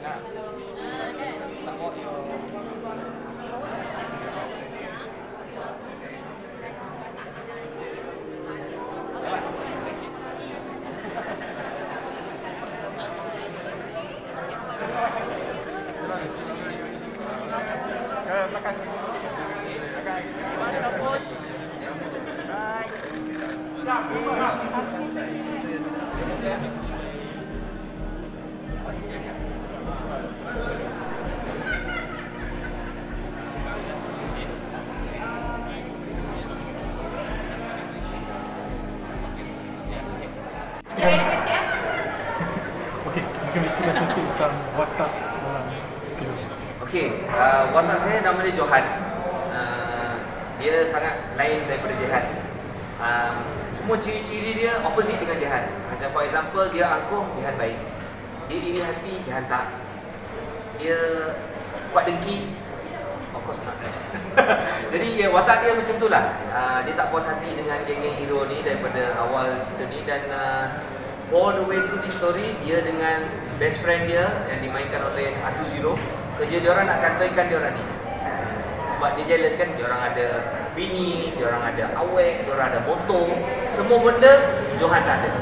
Okey, watak saya nama dia Johan. Dia sangat lain daripada Jehan. Semua ciri-ciri dia opposite dengan Jehan. Macam for example, dia angkuh, Jehan baik. Dia iri hati, Jehan tak. Dia kuat dengki, of course not. Jadi ya, watak dia macam tu lah. Dia tak puas hati dengan geng-geng hero ni daripada awal cerita ni. Dan all the way through the story, dia dengan best friend dia yang dimainkan oleh Atu Zero, kerja dia orang nak kantoikan dia orang ni. Sebab dia jealous kan, dia orang ada bini, dia orang ada awek, dia orang ada motor, semua benda Johan tak ada.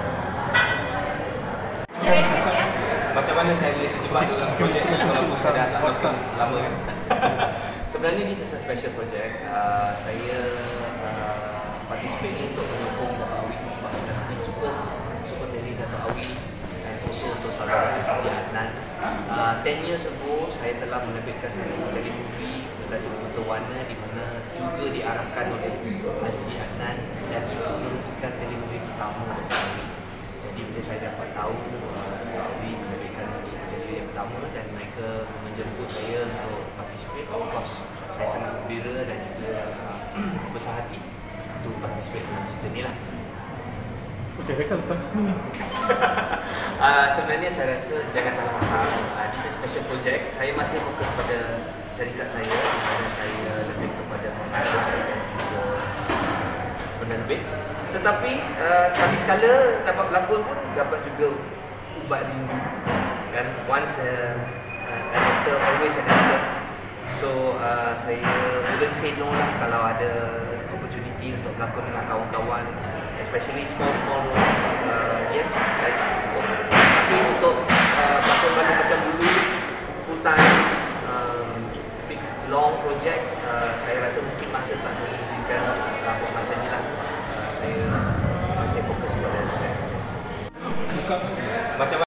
Macam mana saya boleh terjebak dalam projek ni walaupun saya dah tak nonton lama kan? Sebenarnya this is a special project. Saya participate ni untuk menyokong Dato' Awi sebab his first super tele Dato' Awi dan also untuk saudara Azizi Adnan. 10 years ago saya telah menerbitkan satu telemovie bertajuk Buta Warna di mana juga diarahkan oleh Azizi Adnan dan itu merupakan telemovie pertama Dato' Awi. Jadi bila saya dapat tahu Dato' Awi menerbitkan super tele yang pertama dan mereka menjemput saya untuk participate, of course saya sangat gembira dan juga besar hati untuk participate dalam cerita ni lah. Okey, mereka lepas ni sebenarnya saya rasa jangan salah faham, this is special project. Saya masih fokus pada syarikat saya di mana saya lebih kepada mengarah dan juga penerbit. Tetapi sekali-sekala dapat berlakon pun dapat juga ubat rindu kan, once an actor always an actor. So saya wouldn't say no lah kalau ada opportunity untuk berlakon dengan kawan-kawan, especially small roles. Yes, tapi